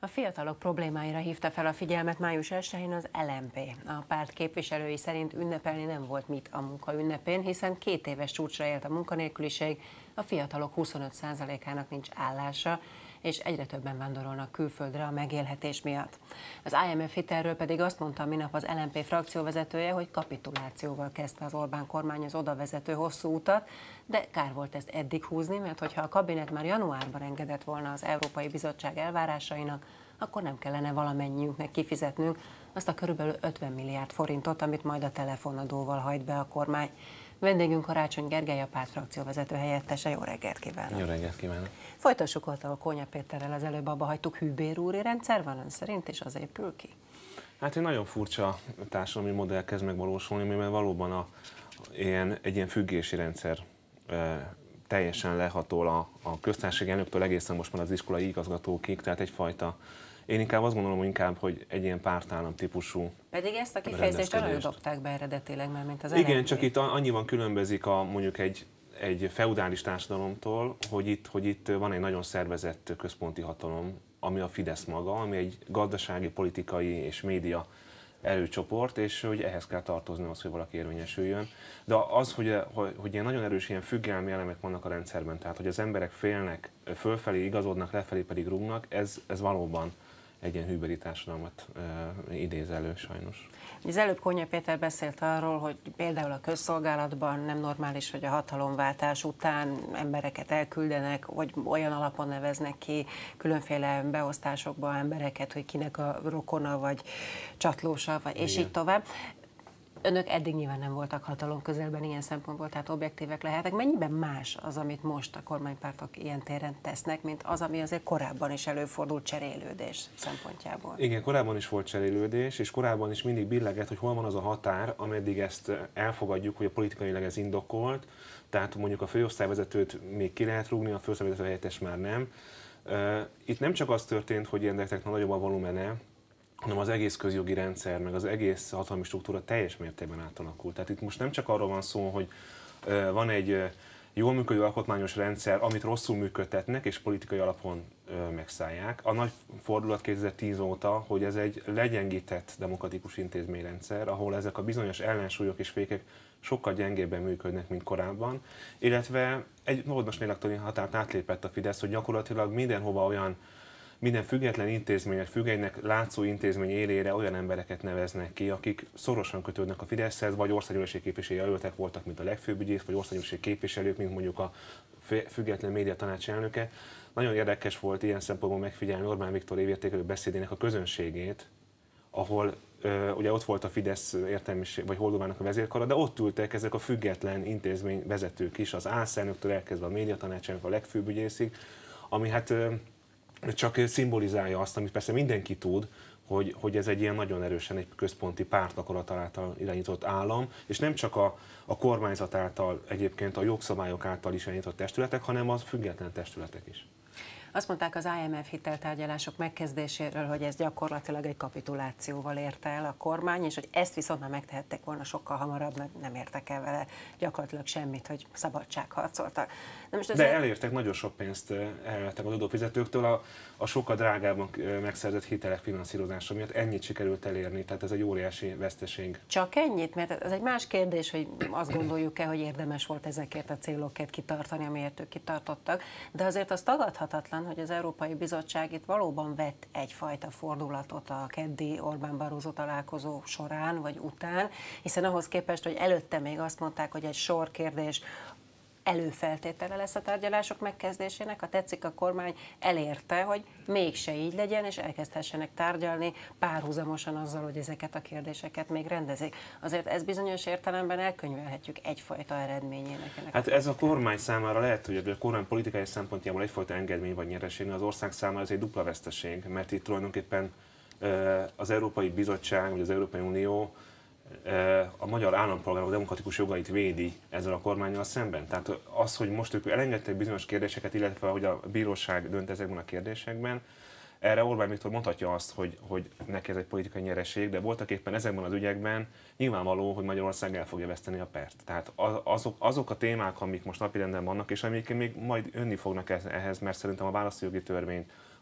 A fiatalok problémáira hívta fel a figyelmet május 1-én az LMP. A párt képviselői szerint ünnepelni nem volt mit a munka ünnepén, hiszen 2 éves csúcsra ért a munkanélküliség, a fiatalok 25%-ának nincs állása, és egyre többen vándorolnak külföldre a megélhetés miatt. Az IMF hitelről pedig azt mondta minap az LMP frakcióvezetője, hogy kapitulációval kezdte az Orbán kormány az oda vezető hosszú utat, de kár volt ezt eddig húzni, mert hogyha a kabinet már januárban engedett volna az Európai Bizottság elvárásainak, akkor nem kellene valamennyiünknek kifizetnünk azt a körülbelül 50 milliárd forintot, amit majd a telefonadóval hajt be a kormány. Vendégünk Karácsony Gergely, a pártfrakcióvezető helyettese. Jó reggelt kívánok! Jó reggelt kívánok! Folytassuk ott, ahol Kónya Péterrel az előbb abba hagytuk. hűbérúri rendszer van ön szerint, és az épül ki? Hát egy nagyon furcsa társadalmi modell kezd megvalósulni, mivel valóban egy ilyen függési rendszer teljesen lehatol a köztársasági elnöktől egészen most már az iskolai igazgatókig, tehát egyfajta, én inkább azt gondolom, hogy egy ilyen pártállam típusú. Pedig ezt a kifejezést arra dobták be eredetileg, mert mint az Igen, LMP. csak itt annyiban különbözik mondjuk egy feudális társadalomtól, hogy itt van egy nagyon szervezett központi hatalom, ami a Fidesz maga, ami egy gazdasági, politikai és média erőcsoport, és hogy ehhez kell tartozni az, hogy valaki érvényesüljön. De az, hogy ilyen nagyon erős ilyen függelmi elemek vannak a rendszerben, tehát hogy az emberek félnek, fölfelé igazodnak, lefelé pedig rúgnak, ez valóban egy ilyen hűberi társadalmat idéz elő sajnos. Az előbb Kónya Péter beszélt arról, hogy például a közszolgálatban nem normális, hogy a hatalomváltás után embereket elküldenek, vagy olyan alapon neveznek ki különféle beosztásokba embereket, hogy kinek a rokona, vagy csatlósa, vagy és így tovább. Önök eddig nyilván nem voltak hatalom közelben ilyen szempontból, tehát objektívek lehetnek. Mennyiben más az, amit most a kormánypártok ilyen téren tesznek, mint az, ami azért korábban is előfordult cserélődés szempontjából? Igen, korábban is volt cserélődés, és korábban is mindig billegett, hogy hol van az a határ, ameddig ezt elfogadjuk, hogy a politikailag ez indokolt, tehát mondjuk a főosztályvezetőt még ki lehet rúgni, a főosztályvezető helyettes már nem. Itt nem csak az történt, hogy ennek nagyobb a volumene, hanem az egész közjogi rendszer, meg az egész hatalmi struktúra teljes mértékben átalakult. Tehát itt most nem csak arról van szó, hogy van egy jól működő alkotmányos rendszer, amit rosszul működtetnek, és politikai alapon megszállják. A nagy fordulat 2010 óta, hogy ez egy legyengített demokratikus intézményrendszer, ahol ezek a bizonyos ellensúlyok és fékek sokkal gyengébben működnek, mint korábban, illetve egy most lélektani határt átlépett a Fidesz, hogy gyakorlatilag mindenhova minden független intézménynek, függetlennek látszó intézmény élére olyan embereket neveznek ki, akik szorosan kötődnek a Fideszhez, vagy országgyűlési képviselőjelöltek voltak, mint a legfőbb ügyész, vagy országgyűlési képviselők, mint mondjuk a független média tanács elnöke. Nagyon érdekes volt ilyen szempontból megfigyelni Orbán Viktor évértékelő beszédének a közönségét, ahol ugye ott volt a Fidesz értelmiség, vagy Holdovának a vezérkara, de ott ültek ezek a független intézményvezetők is, az ÁSZ elnöktől elkezdve a média tanács elnök, a legfőbb ügyészig, ami hát csak szimbolizálja azt, amit persze mindenki tud, hogy ez egy ilyen nagyon erősen egy központi pártakarat által irányított állam, és nem csak a kormányzat által, egyébként a jogszabályok által is irányított testületek, hanem az független testületek is. Azt mondták az IMF hiteltárgyalások megkezdéséről, hogy ez gyakorlatilag egy kapitulációval érte el a kormány, és hogy ezt viszont már megtehették volna sokkal hamarabb, mert nem értek el vele gyakorlatilag semmit, hogy szabadságharcoltak. De elértek nagyon sok pénzt, elvettek az adófizetőktől a sokkal drágábban megszerzett hitelek finanszírozása miatt. Ennyit sikerült elérni, tehát ez egy óriási veszteség. Csak ennyit? Mert ez egy más kérdés, hogy azt gondoljuk-e, hogy érdemes volt ezekért a célokért kitartani, amiért ők kitartottak, de azért az tagadhatatlan, hogy az Európai Bizottság itt valóban vett egyfajta fordulatot a keddi Orbán-Barroso találkozó során vagy után, hiszen ahhoz képest, hogy előtte még azt mondták, hogy egy sor kérdés előfeltétele lesz a tárgyalások megkezdésének, ha tetszik, a kormány elérte, hogy mégse így legyen, és elkezdhessenek tárgyalni párhuzamosan azzal, hogy ezeket a kérdéseket még rendezik. Azért ez bizonyos értelemben elkönyvelhetjük egyfajta eredményének. Hát ez a kormány számára lehet, hogy a kormány politikai szempontjából egyfajta engedmény vagy nyereség, az ország számára ez egy dupla veszteség, mert itt tulajdonképpen az Európai Bizottság, vagy az Európai Unió a magyar állampolgárok demokratikus jogait védi ezzel a kormánnyal szemben. Tehát az, hogy most ők elengedtek bizonyos kérdéseket, illetve hogy a bíróság dönt ezekben a kérdésekben, erre Orbán Viktor mondhatja azt, hogy neki ez egy politikai nyereség, de voltak éppen ezekben az ügyekben nyilvánvaló, hogy Magyarország el fogja veszteni a pert. Tehát azok a témák, amik most napirenden vannak, és amik még majd önni fognak ehhez, mert szerintem a választójogi törvényt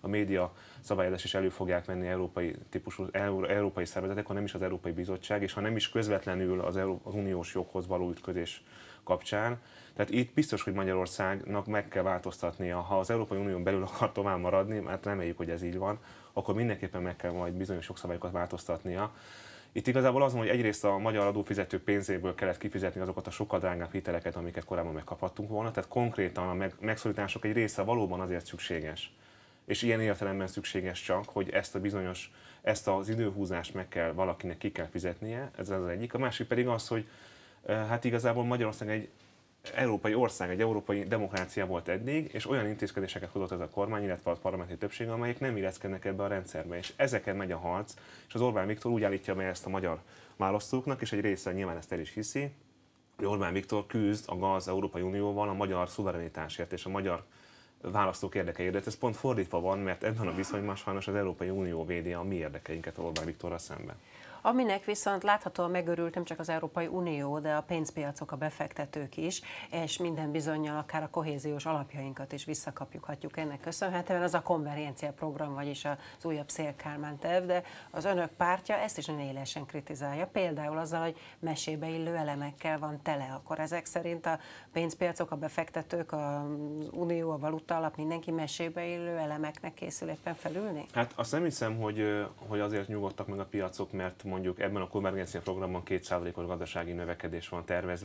a média szabályozás is elő fogják venni európai típusú európai szervezetek, ha nem is az Európai Bizottság, és ha nem is közvetlenül az uniós joghoz való ütközés kapcsán. Tehát itt biztos, hogy Magyarországnak meg kell változtatnia, ha az Európai Unión belül akar tovább maradni, mert reméljük, hogy ez így van, akkor mindenképpen meg kell majd bizonyos jogszabályokat változtatnia. Itt igazából az van, hogy egyrészt a magyar adófizetők pénzéből kellett kifizetni azokat a sokkal drágább hiteleket, amiket korábban megkaphattunk volna, tehát konkrétan a megszorítások egy része valóban azért szükséges. És ilyen értelemben szükséges csak, hogy ezt az időhúzást meg kell valakinek ki kell fizetnie, ez az egyik. A másik pedig az, hogy hát igazából Magyarország egy európai ország, egy európai demokrácia volt eddig, és olyan intézkedéseket hozott ez a kormány, illetve a parlamenti többség, amelyek nem illeszkednek ebbe a rendszerbe, és ezeken megy a harc, és az Orbán Viktor úgy állítja be ezt a magyar választóknak, és egy része nyilván ezt el is hiszi, hogy Orbán Viktor küzd az Európai Unióval a magyar szuverenitásért és a magyar választók érdekeért. Ez pont fordítva van, mert ebben a viszonyban sajnos az Európai Unió védi a mi érdekeinket Orbán Viktorral szemben. Aminek viszont láthatóan megörült nem csak az Európai Unió, de a pénzpiacok, a befektetők is, és minden bizonnyal akár a kohéziós alapjainkat is visszakapjuk ennek köszönhetően. Az a konvergencia program, vagyis az újabb Széll-Kálmán terv, de az önök pártja ezt is nagyon élesen kritizálja. Például azzal, hogy mesébe illő elemekkel van tele. Akkor ezek szerint a pénzpiacok, a befektetők, az Unió, a valuta alap, mindenki mesébe illő elemeknek készül éppen felülni? Hát azt nem hiszem, hogy azért nyugodtak meg a piacok, mert mondjuk ebben a konvergencia programban 2%-os gazdasági növekedés van tervezve,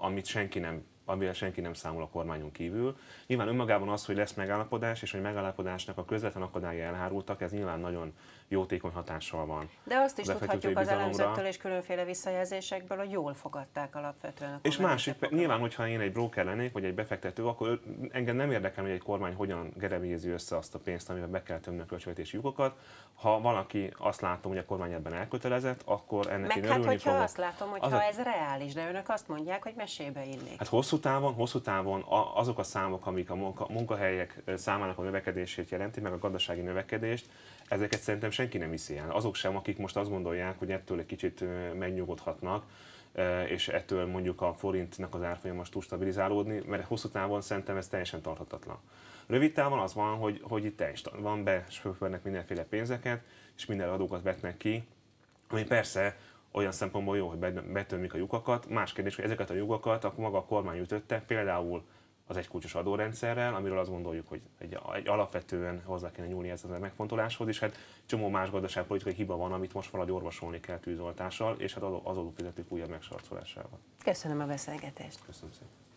amivel senki nem számol a kormányon kívül. Nyilván önmagában az, hogy lesz megállapodás, és hogy megállapodásnak a közvetlen akadályai elhárultak, ez nyilván nagyon jótékony hatással van. De azt is tudhatjuk az elemzőktől és különféle visszajelzésekből, hogy jól fogadták alapvetően a és másik, nyilván, hogyha én egy broker lennék, vagy egy befektető, akkor engem nem érdekel, hogy egy kormány hogyan gerebézi össze azt a pénzt, amivel be kell tömni a költségvetési lyukokat. Ha valaki azt látom, hogy a kormány ebben elkötelezett, akkor ennek én örülni fogok. Azt látom, hogy ez reális, de önök azt mondják, hogy mesébe illik. Hát hosszú távon azok a számok, amik a munkahelyek számának a növekedését jelenti, meg a gazdasági növekedést, ezeket szerintem senki nem viszi el. Azok sem, akik most azt gondolják, hogy ettől egy kicsit megnyugodhatnak, és ettől mondjuk a forintnak az árfolyama tud stabilizálódni, mert hosszú távon szerintem ez teljesen tarthatatlan. Rövid távon az van, hogy itt van, besöpörnek mindenféle pénzeket, és minden adókat vetnek ki, ami persze olyan szempontból jó, hogy betömik a lyukakat. Más kérdés, hogy ezeket a lyukakat akkor maga a kormány ütötte, például az egykulcsos adórendszerrel, amiről azt gondoljuk, hogy egy alapvetően hozzá kéne nyúlni ez a megfontoláshoz, és hát csomó más gazdaságpolitikai hiba van, amit most valahogy orvosolni kell tűzoltással, és hát az adófizetők újabb megsarcolásával. Köszönöm a beszélgetést. Köszönöm szépen.